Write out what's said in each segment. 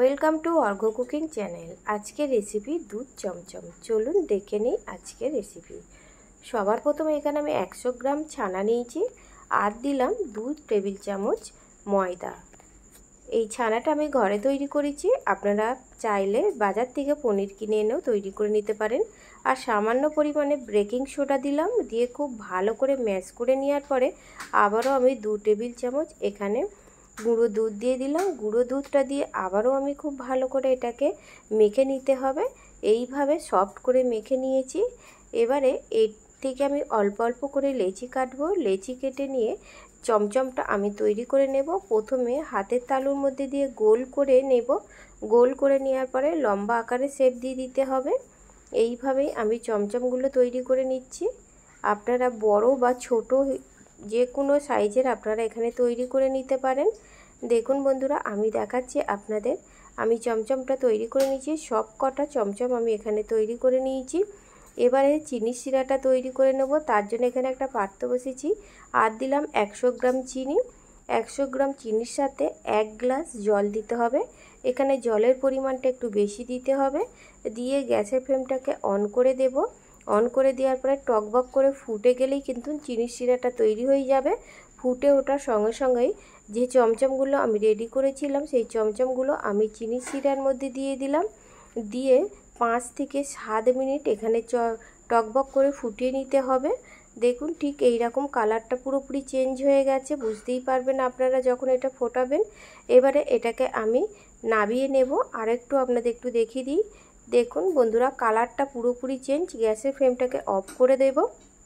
Welcome to Argha cooking channel. আজকের recipe দুধ চমচম। চলুন দেখে নিই আজকের রেসিপি। সবার প্রথমে এখানে আমি 100 গ্রাম ছানা নিয়েছি আর দিলাম 2 টেবিল চামচ ময়দা। এই ছানাটা আমি ঘরে তৈরি করেছি, আপনারা চাইলে বাজার থেকে পনির কিনে এনেও তৈরি করে নিতে পারেন। আর সামান্য পরিমাণে বেকিং সোডা দিলাম, দিয়ে খুব ভালো করে ম্যাশ করে নেওয়ার পরে আবারও আমি 2 টেবিল চামচ এখানে গুঁড়ো দুধ দিয়ে দিলাম। গুঁড়ো দুধটা দিয়ে আবারও আমি খুব ভালো করে এটাকে মেখে নিতে হবে। এইভাবে সফট করে মেখে নিয়েছি। এবারে এর থেকে আমি অল্প অল্প করে লেচি কাটবো। লেচি কেটে নিয়ে চমচমটা আমি তৈরি করে নেব। প্রথমে হাতের তালুর মধ্যে দিয়ে গোল করে নেব। গোল করে নেওয়ার পরে লম্বা আকারে শেপ দিয়ে দিতে হবে। এইভাবেই আমি চমচমগুলো তৈরি করে নিচ্ছি। আপনারা বড় বা ছোট যে কোনো সাইজের আপনারা এখানে তৈরি করে নিতে পারেন। দেখুন বন্ধুরা, আমি দেখাচ্ছি আপনাদের। আমি চমচমটা তৈরি করে নিয়েছি। সব কটা চমচম আমি এখানে তৈরি করে নিয়েছি। এবারে চিনি শিরাটা তৈরি করে নেব। তার জন্য এখানে একটা পাত্র বসিয়েছি আর দিলাম 100 গ্রাম চিনি। 100 গ্রাম চিনির সাথে 1 গ্লাস জল দিতে হবে। এখানে জলের পরিমাণটা একটু বেশি দিতে হবে। দিয়ে গ্যাসের ফ্লেমটাকে অন করে দেব। অন করে দেওয়ার পরে টকবক করে ফুটে গেলেই কিন্তু চিনির শিরাটা তৈরি হয়ে যাবে। ফুটে ওঠার সঙ্গে সঙ্গেই যে চমচমগুলো আমি রেডি করেছিলাম সেই চমচমগুলো আমি চিনির শিরার মধ্যে দিয়ে দিলাম। দিয়ে 5 থেকে 7 মিনিট এখানে টকবক করে ফুটিয়ে নিতে হবে। দেখুন ঠিক এই রকম কালারটা পুরোপুরি চেঞ্জ হয়ে গেছে, বুঝতেই পারবেন আপনারা যখন এটা ফোটাবেন। এবারে এটাকে আমি নামিয়ে নেব। আর একটু আপনাদের একটু দেখিয়ে দিই। দেখুন বন্ধুরা, কালারটা পুরোপুরি চেঞ্জ। গ্যাসের ফ্লেমটাকে অফ করে দেব।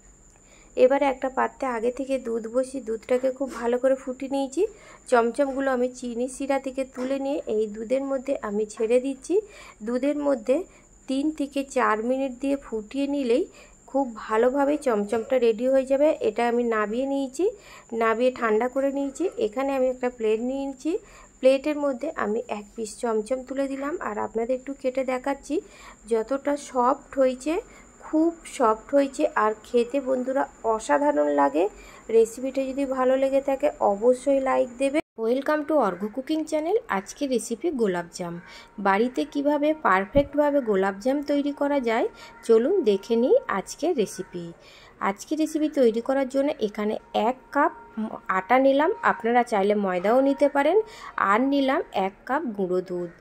এবারে একটা পাত্রে আগে থেকে দুধ বসিয়ে দুধটাকে খুব ভালো করে ফুটিয়ে নিয়েছি। চমচমগুলো আমি চিনি শিরা থেকে তুলে নিয়ে এই দুধের মধ্যে আমি ছেড়ে দিচ্ছি। দুধের মধ্যে 3 থেকে 4 মিনিট দিয়ে ফুটিয়ে নিলেই খুব ভালোভাবে চমচমটা রেডি হয়ে যাবে। এটা আমি নামিয়ে নিয়েছি, নামিয়ে ঠান্ডা করে নিয়েছি। এখানে আমি একটা প্লেট নিয়েছি। প্লেটের মধ্যে আমি 1 পিস চমচম তুলে দিলাম আর আপনাদের একটু কেটে দেখাচ্ছি যতটা সফট হয়েছে। খুব সফট হয়েছে আর খেতে বন্ধুরা অসাধারণ লাগে। রেসিপিটা যদি ভালো লেগে থাকে অবশ্যই লাইক দেবে। Welcome to Argha cooking channel. আজকে রেসিপি গোলাপজাম। বাড়িতে কিভাবে পারফেক্টভাবে গোলাপজাম তৈরি করা যায় চলুন দেখে নিই আজকের রেসিপি। আজকে রেসিপি তৈরি করার জন্য এখানে 1 কাপ আটা নিলাম, আপনারা চাইলে ময়দাও নিতে পারেন। আর নিলাম 1 কাপ গুঁড়ো দুধ।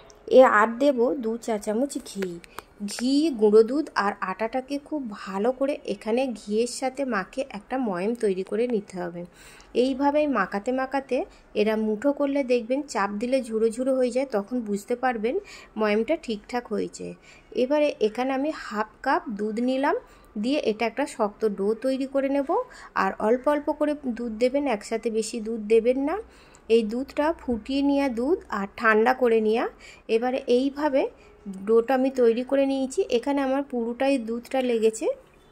আর দেব 2 চা চামচ ঘি, গুঁড়ো দুধ আর আটাটাকে খুব ভালো করে এখানে ঘিয়ের সাথে মাখে একটা ময়াম তৈরি করে নিতে হবে। এইভাবেই মাখাতে মাখাতে এরা মুঠো করলে দেখবেন চাপ দিলে ঝুড়ো ঝুড়ো হয়ে যায়, তখন বুঝতে পারবেন ময়ামটা ঠিকঠাক হয়েছে। এবারে এখানে আমি 1/2 কাপ দুধ নিলাম, দিয়ে এটা একটা শক্ত ডো তৈরি করে নেব। আর অল্প অল্প করে দুধ দেবেন, একসাথে বেশি দুধ দেবেন না। এই দুধটা ফুটিয়ে নেওয়া দুধ আর ঠান্ডা করে নেওয়া। এবারে এইভাবে ডোটা আমি তৈরি করে নিয়েছি। এখানে আমার পুরোটাই দুধটা লেগেছে।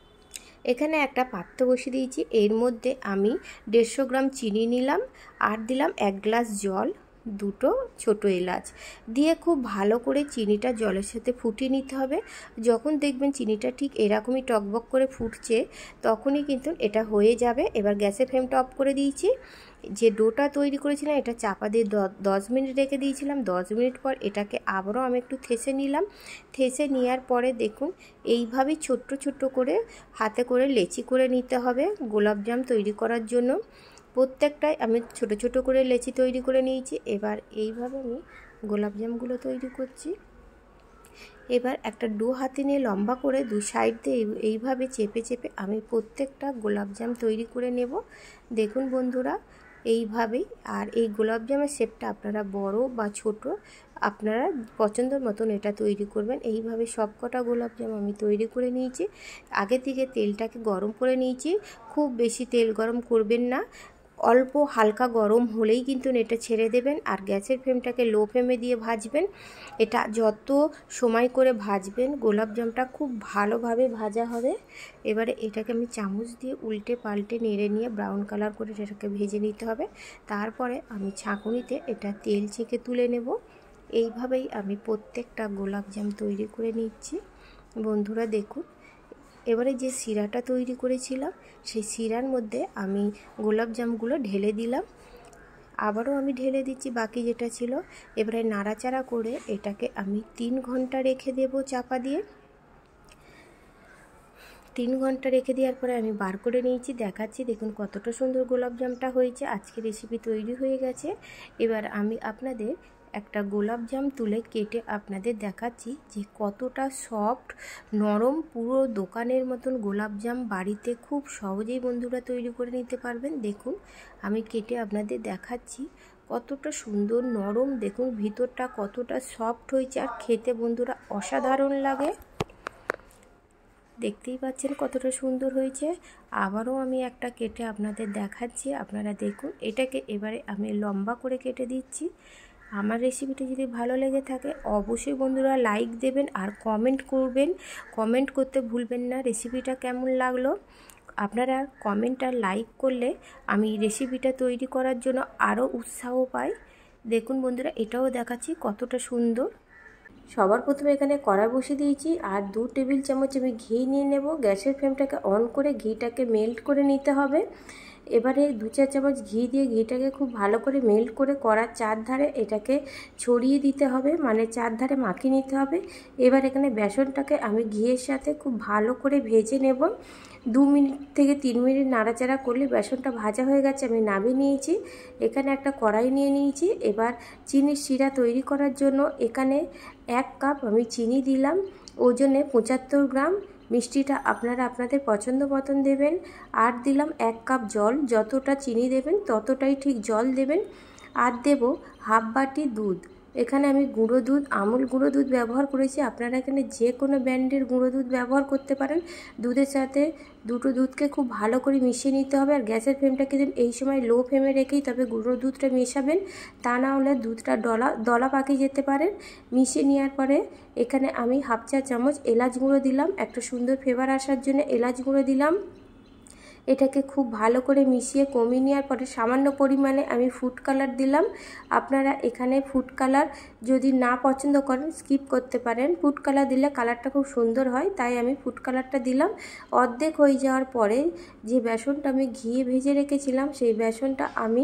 এখানে একটা পাত্র বসিয়ে দিয়েছি। এর মধ্যে আমি 150 গ্রাম চিনি নিলাম আর দিলাম 1 গ্লাস জল, 2টো ছোটো এলাচ দিয়ে খুব ভালো করে চিনিটা জলের সাথে ফুটিয়ে নিতে হবে। যখন দেখবেন চিনিটা ঠিক এরকমই টকবক করে ফুটছে তখনই কিন্তু এটা হয়ে যাবে। এবার গ্যাসের ফ্লেমটা অফ করে দিয়েছি। যে ডোটা তৈরি করেছিলাম এটা চাপা দিয়ে 10 মিনিট রেখে দিয়েছিলাম। 10 মিনিট পর এটাকে আবারও আমি একটু থেসে নিলাম। থেসে নেওয়ার পরে দেখুন এইভাবেই ছোট্ট ছোট্ট করে হাতে করে লেচি করে নিতে হবে গোলাপজাম তৈরি করার জন্য। প্রত্যেকটাই আমি ছোট ছোট করে লেচি তৈরি করে নিয়েছি। এবার এইভাবে আমি গোলাপজামগুলো তৈরি করছি। এবার একটা ডো হাতে নিয়ে লম্বা করে 2 সাইড দিয়ে এইভাবে চেপে চেপে আমি প্রত্যেকটা গোলাপজাম তৈরি করে নেব। দেখুন বন্ধুরা এইভাবেই। আর এই গোলাপজামের শেপটা আপনারা বড় বা ছোট আপনারা পছন্দের মতন এটা তৈরি করবেন। এইভাবে সব কটা গোলাপজাম আমি তৈরি করে নিয়েছি। আগে থেকে তেলটাকে গরম করে নিয়েছি। খুব বেশি তেল গরম করবেন না, অল্প হালকা গরম হলেই কিন্তু এটা ছেড়ে দেবেন। আর গ্যাসের ফ্লেমটাকে লো ফ্লেমে দিয়ে ভাজবেন। এটা যত সময় করে ভাজবেন গোলাপজামটা খুব ভালোভাবে ভাজা হবে। এবারে এটাকে আমি চামচ দিয়ে উল্টে পাল্টে নেড়ে নিয়ে ব্রাউন কালার করে এটাকে ভেজে নিতে হবে। তারপরে আমি ছাঁকুনিতে এটা তেল ছেঁকে তুলে নেব। এইভাবেই আমি প্রত্যেকটা গোলাপজাম তৈরি করে নিচ্ছি। বন্ধুরা দেখুন, এবারে যে শিরাটা তৈরি করেছিলাম সেই শিরার মধ্যে আমি গোলাপজামগুলো ঢেলে দিলাম। আবারও আমি ঢেলে দিচ্ছি বাকি যেটা ছিল। এবারে নাড়াচাড়া করে এটাকে আমি 3 ঘন্টা রেখে দেব চাপা দিয়ে। 3 ঘন্টা রেখে দেওয়ার পরে আমি বার করে নিয়েছি, দেখাচ্ছি। দেখুন কতটা সুন্দর গোলাপজামটা হয়েছে। আজকে রেসিপি তৈরি হয়ে গেছে। এবার আমি আপনাদের একটা গোলাপজাম তুলে কেটে আপনাদের দেখাচ্ছি যে কতটা সফট নরম, পুরো দোকানের মতন গোলাপজাম বাড়িতে খুব সহজেই বন্ধুরা তৈরি করে নিতে পারবেন। দেখুন আমি কেটে আপনাদের দেখাচ্ছি কতটা সুন্দর নরম, দেখুন ভিতরটা কতটা সফট হয়েছে আর খেতে বন্ধুরা অসাধারণ লাগে। দেখতেই পাচ্ছেন কতটা সুন্দর হয়েছে। আবারও আমি একটা কেটে আপনাদের দেখাচ্ছি, আপনারা দেখুন। এটাকে এবারে আমি লম্বা করে কেটে দিচ্ছি। আমার রেসিপিটি যদি ভালো লেগে থাকে অবশ্যই বন্ধুরা লাইক দেবেন আর কমেন্ট করবেন। কমেন্ট করতে ভুলবেন না রেসিপিটা কেমন লাগলো। আপনারা কমেন্ট আর লাইক করলে আমি রেসিপিটা তৈরি করার জন্য আরও উৎসাহ পাই। দেখুন বন্ধুরা এটাও দেখাচ্ছি কতটা সুন্দর। সবার প্রথমে এখানে কড়াই বসিয়ে দিয়েছি আর 2 টেবিল চামচ আমি ঘি নিয়ে নেব। গ্যাসের ফ্লেমটাকে অন করে ঘিটাকে মেল্ট করে নিতে হবে। এবারে 2-4 চামচ ঘি দিয়ে ঘিটাকে খুব ভালো করে মেল্ট করে কড়ার চারধারে এটাকে ছড়িয়ে দিতে হবে, মানে চারধারে মাখিয়ে নিতে হবে। এবার এখানে বেসনটাকে আমি ঘিয়ের সাথে খুব ভালো করে ভেজে নেব। 2 মিনিট থেকে 3 মিনিট নাড়াচাড়া করলে বেসনটা ভাজা হয়ে গেছে, আমি নামিয়ে নিয়েছি। এখানে একটা কড়াই নিয়ে নিয়েছি। এবার চিনির শিরা তৈরি করার জন্য এখানে 1 কাপ আমি চিনি দিলাম, ওজনে 75 গ্রাম। মিষ্টিটা আপনারা আপনাদের পছন্দ মতন দেবেন। আর দিলাম 1 কাপ জল, যতটা চিনি দেবেন ততটাই ঠিক জল দেবেন। আর দেব হাফ বাটি দুধ। এখানে আমি গুঁড়ো দুধ, আমুল গুঁড়ো দুধ ব্যবহার করেছি। আপনারা এখানে যে কোনো ব্র্যান্ডের গুঁড়ো দুধ ব্যবহার করতে পারেন। দুধের সাথে দুটো দুধকে খুব ভালো করে মিশিয়ে নিতে হবে। আর গ্যাসের ফ্লেমটাকে এই সময় লো ফ্লেমে রেখেই তবে গুঁড়ো দুধটা মেশাবেন, তা না হলে দুধটা দলা পাকিয়ে যেতে পারে। মিশিয়ে নেওয়ার পরে এখানে আমি হাফ চা চামচ এলাচ গুঁড়ো দিলাম, একটা সুন্দর ফ্লেভার আসার জন্য এলাচ গুঁড়ো দিলাম। এটাকে খুব ভালো করে মিশিয়ে কমিয়ে নেওয়ার পরে সামান্য পরিমাণে আমি ফুড কালার দিলাম। আপনারা এখানে ফুড কালার যদি না পছন্দ করেন স্কিপ করতে পারেন। ফুড কালার দিলে কালারটা খুব সুন্দর হয়, তাই আমি ফুড কালারটা দিলাম। অর্ধেক হয়ে যাওয়ার পরে যে বেসনটা আমি ঘিয়ে ভেজে রেখেছিলাম সেই বেসনটা আমি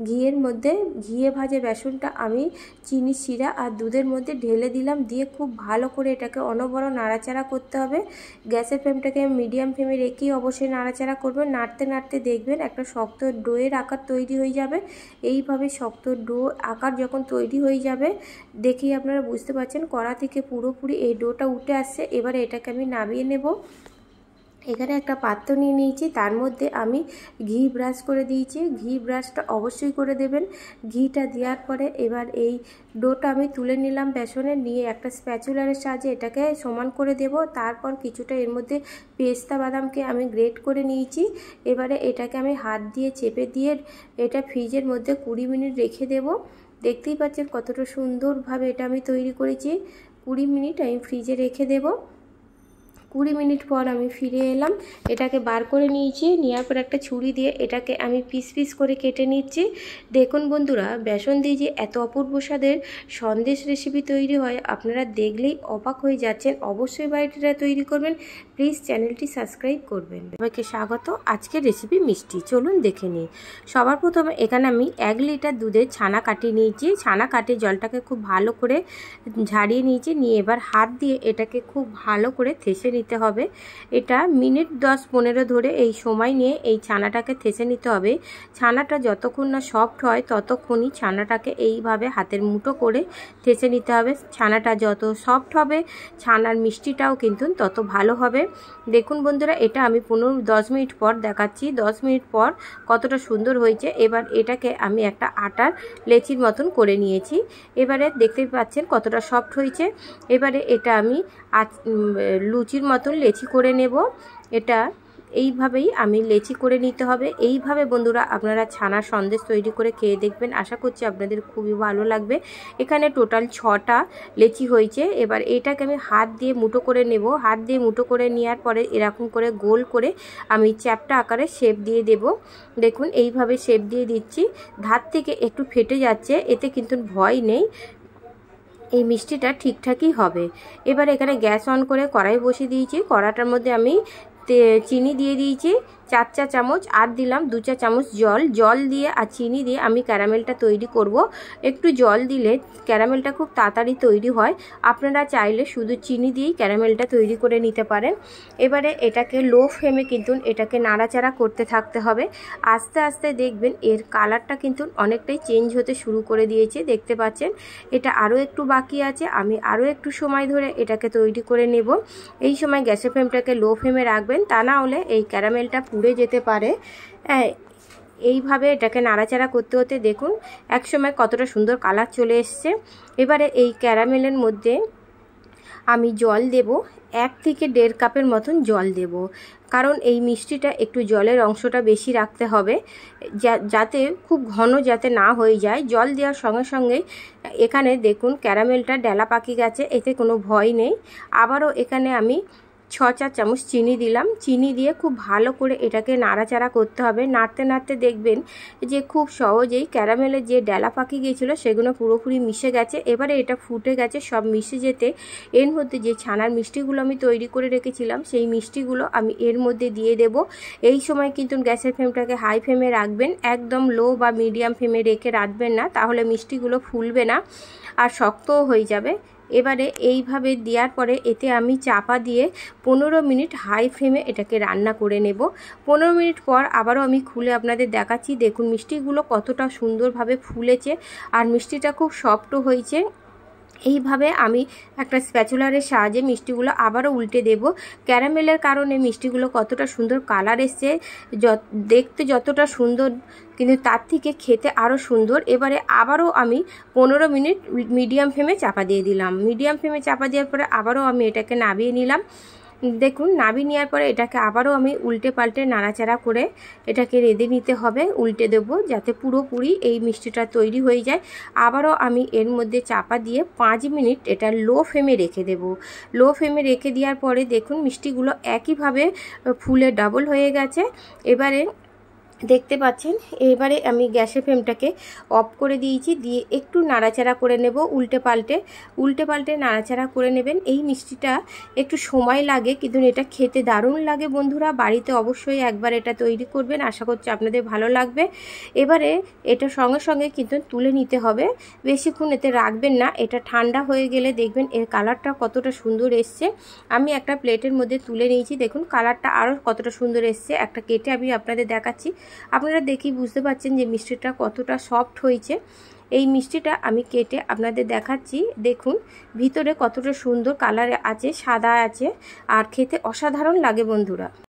ঘিয়ে ভাজে বেসনটা আমি চিনি শিরা আর দুধের মধ্যে ঢেলে দিলাম। দিয়ে খুব ভালো করে এটাকে অনবরত নাড়াচাড়া করতে হবে। গ্যাসের ফ্লেমটাকে মিডিয়াম ফ্লেমে রেখেই অবশ্যই নাড়াচাড়া করবেন। নাড়তে নাড়তে দেখবেন একটা শক্ত ডোয়ের আকার তৈরি হয়ে যাবে। এইভাবে শক্ত ডো আকার যখন তৈরি হয়ে যাবে দেখেই আপনারা বুঝতে পারছেন কড়া থেকে পুরোপুরি এই ডোটা উঠে আসছে। এবারে এটাকে আমি নামিয়ে নেব। এখানে একটা পাত্র নিয়ে নিয়েছি, তার মধ্যে আমি ঘি ব্রাশ করে দিয়েছি। ঘি ব্রাশটা অবশ্যই করে দেবেন। ঘিটা দেওয়ার পরে এবার এই ডোটা আমি তুলে নিলাম বেসনে, নিয়ে একটা স্প্যাচুলারের সাহায্যে এটাকে সমান করে দেব। তারপর কিছুটা এর মধ্যে পেস্তা বাদামকে আমি গ্রেট করে নিয়েছি। এবারে এটাকে আমি হাত দিয়ে চেপে দিয়ে এটা ফ্রিজের মধ্যে 20 মিনিট রেখে দেব। দেখতেই পাচ্ছেন কতটা সুন্দরভাবে এটা আমি তৈরি করেছি। 20 মিনিট আমি ফ্রিজে রেখে দেব। 20 মিনিট পর আমি ফিরে এলাম। এটাকে বার করে নিয়েছি, নেওয়ার পর একটা ছুরি দিয়ে এটাকে আমি পিস পিস করে কেটে নিচ্ছি। দেখুন বন্ধুরা বেসন দিয়ে যে এত অপূর্ব স্বাদের সন্দেশ রেসিপি তৈরি হয় আপনারা দেখলেই অবাক হয়ে যাচ্ছেন। অবশ্যই বাড়িতে তৈরি করবেন। প্লিজ চ্যানেলটি সাবস্ক্রাইব করবেন। সবাইকে স্বাগত। আজকের রেসিপি মিষ্টি, চলুন দেখে নিই। সবার প্রথমে এখানে আমি 1 লিটার দুধের ছানা কাটিয়ে নিয়েছি। ছানা কাটিয়ে জলটাকে খুব ভালো করে ঝাড়িয়ে নিয়েছি। নিয়ে এবার হাত দিয়ে এটাকে খুব ভালো করে থেসে নিতে হবে। এটা মিনিট 10-15 ধরে এই সময় নিয়ে এই ছানাটাকে থেসে নিতে হবে। ছানাটা যতক্ষণ না সফট হয় ততক্ষণই ছানাটাকে এইভাবে হাতের মুঠো করে থেসে নিতে হবে। ছানাটা যত সফট হবে ছানার মিষ্টিটাও কিন্তু তত ভালো হবে। দেখুন বন্ধুরা এটা আমি 10 মিনিট পর দেখাচ্ছি। 10 মিনিট পর কতটা সুন্দর হয়েছে। এবার এটাকে আমি একটা আটার লেচির মতন করে নিয়েছি। এবারে দেখতে পাচ্ছেন কতটা সফট হয়েছে। এবারে এটা আমি লুচির মতন লেচি করে নেব। এটা এইভাবেই আমি লেচি করে নিতে হবে। এইভাবে বন্ধুরা আপনারা ছানার সন্দেশ তৈরি করে খেয়ে দেখবেন, আশা করছি আপনাদের খুবই ভালো লাগবে। এখানে টোটাল 6টা লেচি হয়েছে। এবার এটাকে আমি হাত দিয়ে মুঠো করে নেব। হাত দিয়ে মুঠো করে নেওয়ার পরে এরকম করে গোল করে আমি চ্যাপ্টা আকারে শেপ দিয়ে দেব। দেখুন এইভাবে শেপ দিয়ে দিচ্ছি। ধার থেকে একটু ফেটে যাচ্ছে, এতে কিন্তু ভয় নেই, এই মিষ্টিটা ঠিকঠাকই হবে। এবার এখানে গ্যাস অন করে কড়াই বসিয়ে দিয়েছি। কড়াটার মধ্যে আমি চিনি দিয়ে দিয়েছি। 4 চা চামচ, আর দিলাম 2 চা চামচ জল দিয়ে আর চিনি দিয়ে আমি ক্যারামেলটা তৈরি করব। একটু জল দিলে ক্যারামেলটা খুব তাড়াতাড়ি তৈরি হয়। আপনারা চাইলে শুধু চিনি দিয়েই ক্যারামেলটা তৈরি করে নিতে পারেন। এবারে এটাকে লো ফ্লেমে কিন্তু এটাকে নাড়াচাড়া করতে থাকতে হবে। আস্তে আস্তে দেখবেন এর কালারটা কিন্তু অনেকটাই চেঞ্জ হতে শুরু করে দিয়েছে, দেখতে পাচ্ছেন। এটা আরও একটু বাকি আছে, আমি আরও একটু সময় ধরে এটাকে তৈরি করে নেব। এই সময় গ্যাসের ফ্লেমটাকে লো ফ্লেমে রাখবেন, তা না হলে এই ক্যারামেলটা পুড়ে যেতে পারে। এইভাবে এটাকে নাড়াচাড়া করতে হতে দেখুন একসময় কতটা সুন্দর কালার চলে এসছে। এবারে এই ক্যারামেলের মধ্যে আমি জল দেব, 1 থেকে 1.5 কাপের মতন জল দেব, কারণ এই মিষ্টিটা একটু জলের অংশটা বেশি রাখতে হবে, যাতে খুব ঘন যাতে না হয়ে যায়। জল দেওয়ার সঙ্গে সঙ্গে এখানে দেখুন ক্যারামেলটা ডেলা পাকি গেছে, এতে কোনো ভয় নেই। আবারও এখানে আমি 6 চা চামচ চিনি দিলাম। চিনি দিয়ে খুব ভালো করে এটাকে নাড়াচাড়া করতে হবে। নাড়তে নাড়তে দেখবেন যে খুব সহজেই ক্যারামেলের যে ডেলা পাকি গিয়েছিলো সেগুলো পুরোপুরি মিশে গেছে। এবারে এটা ফুটে গেছে, সব মিশে যেতে এর মধ্যে যে ছানার মিষ্টিগুলো আমি তৈরি করে রেখেছিলাম সেই মিষ্টিগুলো আমি এর মধ্যে দিয়ে দেব। এই সময় কিন্তু গ্যাসের ফ্লেমটাকে হাই ফ্লেমে রাখবেন, একদম লো বা মিডিয়াম ফ্লেমে রেখে রাখবেন না, তাহলে মিষ্টিগুলো ফুলবে না আর শক্তও হয়ে যাবে। এবারে এইভাবে দেওয়ার পরে এতে আমি চাপা দিয়ে 15 মিনিট হাই ফ্লেমে এটাকে রান্না করে নেব। 15 মিনিট পর আবারও আমি খুলে আপনাদের দেখাচ্ছি। দেখুন মিষ্টিগুলো কতটা সুন্দরভাবে ফুলেছে আর মিষ্টিটা খুব সফটও হয়েছে। এইভাবে আমি একটা স্প্যাচুলারের সাহায্যে মিষ্টিগুলো আবারও উল্টে দেব। ক্যারামেলের কারণে মিষ্টিগুলো কতটা সুন্দর কালার এসছে, দেখতে যতটা সুন্দর কিন্তু তার থেকে খেতে আরও সুন্দর। এবারে আবারও আমি 15 মিনিট মিডিয়াম ফ্লেমে চাপা দিয়ে দিলাম। মিডিয়াম ফ্লেমে চাপা দেওয়ার পরে আবারও আমি এটাকে নামিয়ে নিলাম। দেখুন নামিয়ে নেওয়ার পরে এটাকে আবারও আমি উল্টে পাল্টে নাড়াচাড়া করে এটাকে রেঁধে নিতে হবে, উল্টে দেবো যাতে পুরোপুরি এই মিষ্টিটা তৈরি হয়ে যায়। আবারও আমি এর মধ্যে চাপা দিয়ে 5 মিনিট এটা লো ফ্লেমে রেখে দেব। লো ফ্লেমে রেখে দেওয়ার পরে দেখুন মিষ্টিগুলো একইভাবে ফুলে ডাবল হয়ে গেছে। এবারে দেখতে পাচ্ছেন, এবারে আমি গ্যাসের ফ্লেমটাকে অফ করে দিয়েছি, দিয়ে একটু নাড়াচাড়া করে নেব উল্টে পাল্টে নাড়াচাড়া করে নেবেন। এই মিষ্টিটা একটু সময় লাগে কিন্তু এটা খেতে দারুণ লাগে। বন্ধুরা বাড়িতে অবশ্যই একবার এটা তৈরি করবেন, আশা করছি আপনাদের ভালো লাগবে। এবারে এটা সঙ্গে সঙ্গে কিন্তু তুলে নিতে হবে, বেশিক্ষণ এতে রাখবেন না। এটা ঠান্ডা হয়ে গেলে দেখবেন এর কালারটা কতটা সুন্দর এসছে। আমি একটা প্লেটের মধ্যে তুলে নিয়েছি, দেখুন কালারটা আরও কতটা সুন্দর এসছে। একটা কেটে আমি আপনাদের দেখাচ্ছি, আপনারা দেখি বুঝতে পারছেন যে মিষ্টিটা কতটা সফট হয়েছে। এই মিষ্টিটা আমি কেটে আপনাদের দেখাচ্ছি, দেখুন ভিতরে কতটা সুন্দর কালারে আছে, সাদা আছে আর খেতে অসাধারণ লাগে বন্ধুরা।